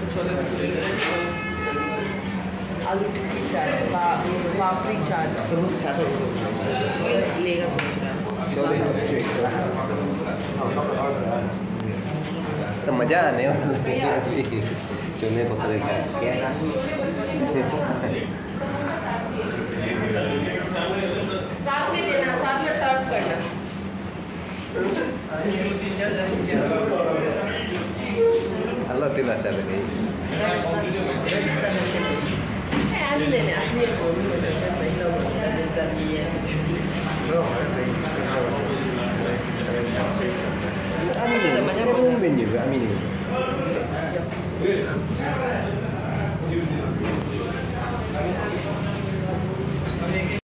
छोले भटूरे आलू टिक्की चाट पापड़ी चाट समोसा चाट लेगा सोच रहा छोले तो मज़ा आने वाला है छोले भटूरे का क्या साथ में देना साथ में सर्व करना Allah tidak salah ni. Ani nenek asli yang baru macam saya tahu Amin. Amin juga Amin.